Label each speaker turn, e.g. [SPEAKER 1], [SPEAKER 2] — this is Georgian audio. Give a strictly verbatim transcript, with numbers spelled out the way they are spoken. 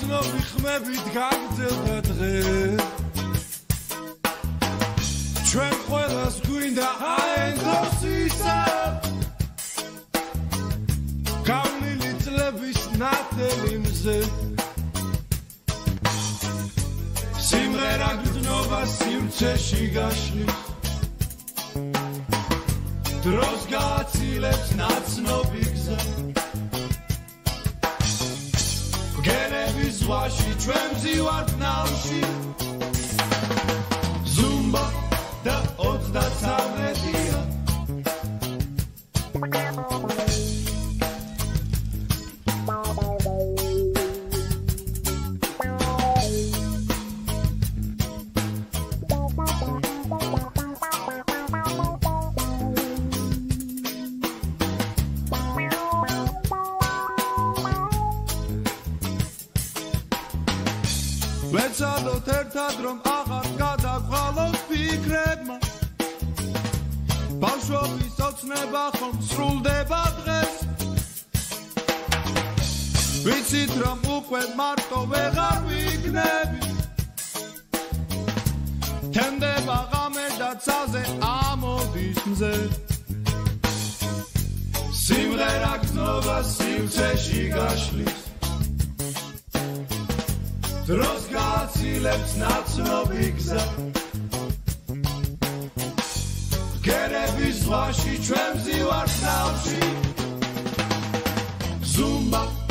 [SPEAKER 1] ნაცნობი ხმებით გაგრძელდა დღე ჩვენ ყველას გვინდა აენდოს ისა გავლილი წლების ნათელი მზე სიმღერა გრძნობა სივრცეში გაშლის დროს გააცილებს ნაცნობი გზა გენების ზღვაში ჩვენ ვზივართ ნავში ზუმბა და ოცდათვრამეტია ვეცადოთ ერთად რომ აღარ გადაგვყალოს ფიქრებმა ბავშვობის ოცნება ხომ სრულდება დღეს ვიცით რომ უკვე მარტო ვეღარ ვიქნები თენდება ღამე და ცაზე ამოდის მზე სიმღერა გრძნობა სივრცეში გაშლის დროს გააცილებს ნაცნობი გზა გერების ზღვაში ჩვენ ვზივართ ნავში ზუმბა